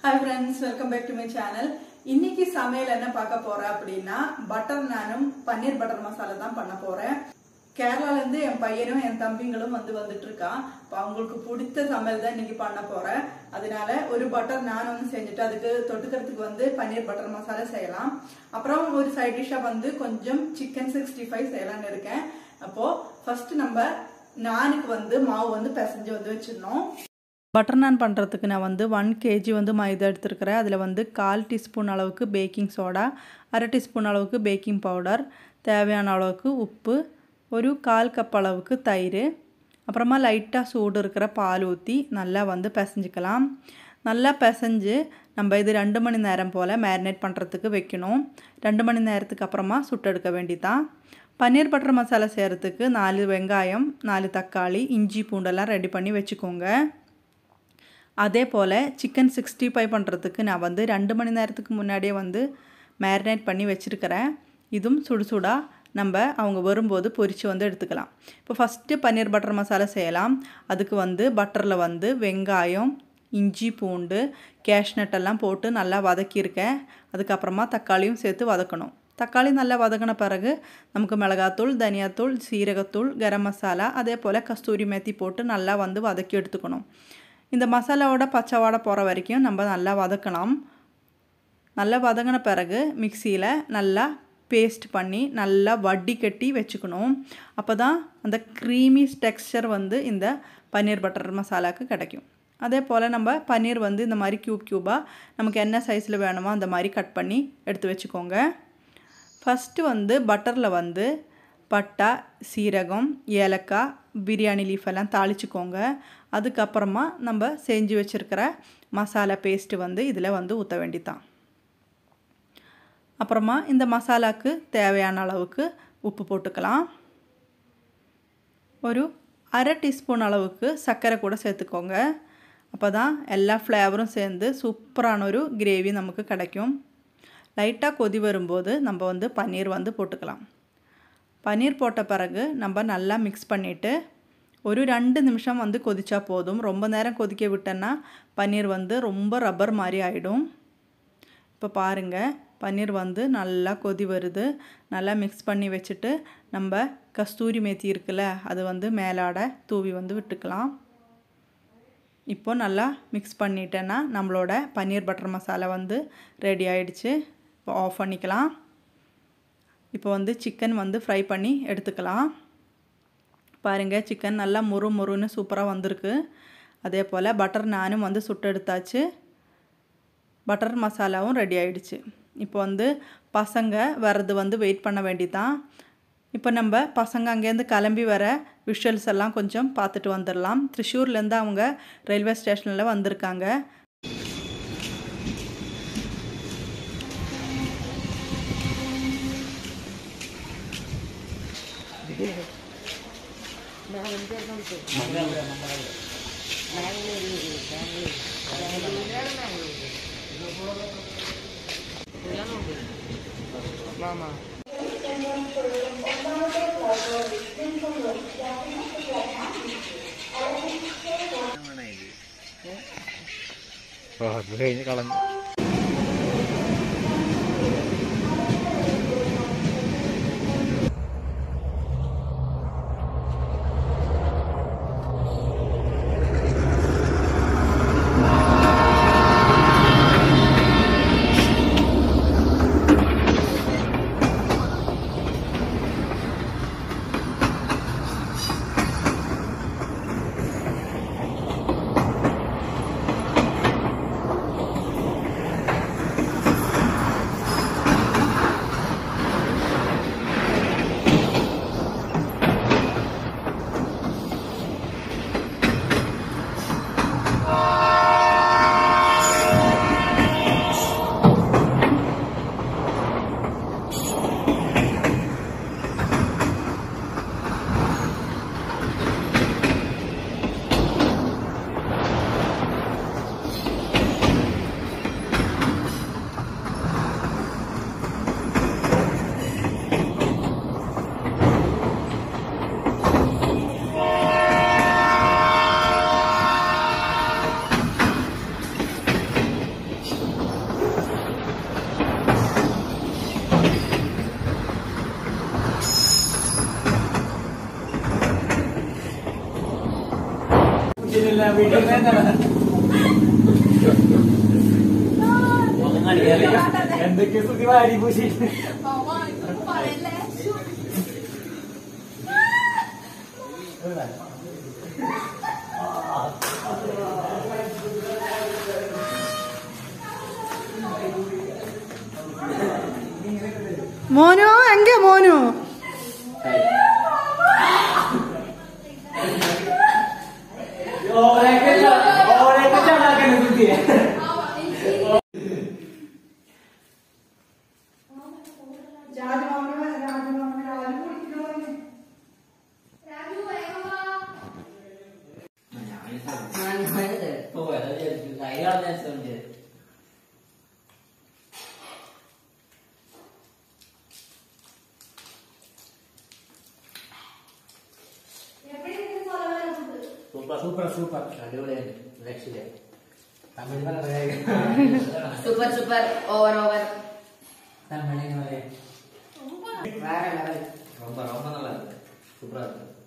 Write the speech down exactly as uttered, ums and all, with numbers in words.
Hi friends, welcome back to my channel. இன்னைக்கு சமையல் என்ன பார்க்க போறேன் அப்படினா பட்டர் நானும் பன்னீர் பட்டர் மசாலா தான் பண்ண போறேன். கேரளால இருந்து என் பையனும் என் தம்பிங்களும் வந்து வந்துட்டு இருக்கான். அப்ப அவங்களுக்கு பிடிச்ச சமையல் தான் இன்னைக்கு பண்ண போறேன். அதனால ஒரு பட்டர் நான் வந்து செஞ்சுட்டு அதுக்கு தொட்டுக்கிறதுக்கு வந்து பன்னீர் பட்டர் மசாலா செய்யலாம். அப்புறம் ஒரு சைடு டிஷ்ஷா வந்து கொஞ்சம் சிக்கன் சிக்ஸ்டி ஃபைவ் செய்யலாம்னு இருக்கேன். அப்போ ஃபர்ஸ்ட் நம்ம நானுக்கு வந்து மாவு வந்து பிசைஞ்சு வந்து வச்சிடணும். பட்டர் நான் பண்ணுறதுக்கு நான் வந்து ஒன் கேஜி வந்து மைதா எடுத்துருக்கிறேன். அதில் வந்து கால் டீஸ்பூன் அளவுக்கு பேக்கிங் சோடா, அரை டீஸ்பூன் அளவுக்கு பேக்கிங் பவுடர், தேவையான அளவுக்கு உப்பு, ஒரு கால் கப் அளவுக்கு தயிர், அப்புறமா லைட்டாக சூடு இருக்கிற பால் ஊற்றி நல்லா வந்து பிசைஞ்சிக்கலாம். நல்லா பிசைஞ்சு நம்ம இது ரெண்டு மணி நேரம் போல் மேரினேட் பண்ணுறதுக்கு வைக்கணும். ரெண்டு மணி நேரத்துக்கு அப்புறமா சுட்டெடுக்க வேண்டிதான். பன்னீர் பட்டர் மசாலா செய்கிறதுக்கு நாலு வெங்காயம், நாலு தக்காளி, இஞ்சி பூண்டெல்லாம் ரெடி பண்ணி வச்சுக்கோங்க. அதே போல் சிக்கன் சிக்ஸ்டி ஃபைவ் பண்ணுறதுக்கு நான் வந்து ரெண்டு மணி நேரத்துக்கு முன்னாடியே வந்து மேரினேட் பண்ணி வச்சுருக்கிறேன். இதுவும் சுடு சுடாக நம்ம அவங்க வரும்போது பொரித்து வந்து எடுத்துக்கலாம். இப்போ ஃபஸ்ட்டு பன்னீர் பட்டர் மசாலா செய்யலாம். அதுக்கு வந்து பட்டரில் வந்து வெங்காயம், இஞ்சி பூண்டு, கேஷ்நட் எல்லாம் போட்டு நல்லா வதக்கியிருக்கேன். அதுக்கப்புறமா தக்காளியும் சேர்த்து வதக்கணும். தக்காளி நல்லா வதக்கின பிறகு நமக்கு மிளகாத்தூள், தனியாத்தூள், சீரகத்தூள், கரம் மசாலா, அதே போல் கஸ்தூரி மேத்தி போட்டு நல்லா வந்து வதக்கி எடுத்துக்கணும். இந்த மசாலாவோட பச்சை வாடை போகிற வரைக்கும் நம்ம நல்லா வதக்கலாம். நல்லா வதங்கின பிறகு மிக்சியில் நல்லா பேஸ்ட் பண்ணி நல்லா வடி கட்டி வச்சுக்கணும். அப்போ தான் அந்த க்ரீமி டெக்ஸ்சர் வந்து இந்த பன்னீர் பட்டர் மசாலாவுக்கு கிடைக்கும். அதே போல் நம்ம பன்னீர் வந்து இந்த மாதிரி க்யூப் க்யூபாக நமக்கு என்ன சைஸில் வேணுமோ அந்த மாதிரி கட் பண்ணி எடுத்து வச்சுக்கோங்க. ஃபஸ்ட்டு வந்து பட்டரில் வந்து பட்டை, சீரகம், ஏலக்காய், பிரியாணி லீஃப் எல்லாம் தாளிச்சுக்கோங்க. அதுக்கப்புறமா நம்ம செஞ்சு வச்சுருக்கிற மசாலா பேஸ்ட்டு வந்து இதில் வந்து ஊற்ற வேண்டிதான். அப்புறமா இந்த மசாலாவுக்கு தேவையான அளவுக்கு உப்பு போட்டுக்கலாம். ஒரு அரை டீஸ்பூன் அளவுக்கு சர்க்கரை கூட சேர்த்துக்கோங்க. அப்போ தான் எல்லா ஃப்ளேவரும் சேர்ந்து சூப்பரான ஒரு கிரேவி நமக்கு கிடைக்கும். லைட்டாக கொதி வரும்போது நம்ம வந்து பன்னீர் வந்து போட்டுக்கலாம். பன்னீர் போட்ட பிறகு நம்ம நல்லா மிக்ஸ் பண்ணிவிட்டு ஒரு ரெண்டு நிமிஷம் வந்து கொதிச்சா போதும். ரொம்ப நேரம் கொதிக்க விட்டோன்னா பன்னீர் வந்து ரொம்ப ரப்பர் மாதிரி ஆகிடும். இப்போ பாருங்கள், பன்னீர் வந்து நல்லா கொதி வருது. நல்லா மிக்ஸ் பண்ணி வச்சுட்டு நம்ம கஸ்தூரி மேத்தி இருக்குல்ல, அது வந்து மேலாட தூவி வந்து விட்டுக்கலாம். இப்போ நல்லா மிக்ஸ் பண்ணிட்டேன்னா நம்மளோட பன்னீர் பட்டர் மசாலா வந்து ரெடி ஆகிடுச்சு. இப்போ ஆஃப் பண்ணிக்கலாம். இப்போ வந்து சிக்கன் வந்து ஃப்ரை பண்ணி எடுத்துக்கலாம். பாருங்கள், சிக்கன் நல்லா முறு முறுன்னு சூப்பராக வந்திருக்கு. அதே போல் பட்டர் நானும் வந்து சுட்டு எடுத்தாச்சு. பட்டர் மசாலாவும் ரெடி ஆகிடுச்சு. இப்போ வந்து பசங்க வர்றது வந்து வெயிட் பண்ண வேண்டிதான். இப்போ நம்ம பசங்க அங்கேருந்து கிளம்பி வர விஷுவல்ஸ் எல்லாம் கொஞ்சம் பார்த்துட்டு வந்துடலாம். திரிஷூர்லேருந்து அவங்க ரயில்வே ஸ்டேஷனில் வந்திருக்காங்க. மாமா oh ini kalau എന്തൊക്കെ സുഖി വാരി പൂശി മോനു എങ്ക മോനു സൂപ്പർ സൂപ്പർ അടിപൊളിയാണ് രക്ഷയില്ല തമിഴ് പറയാ super super over over Tamil പറയാ വേറെ ലെവൽ ரொம்ப ரொம்ப நல்லா இருக்கு சூப்பரா இருக்கு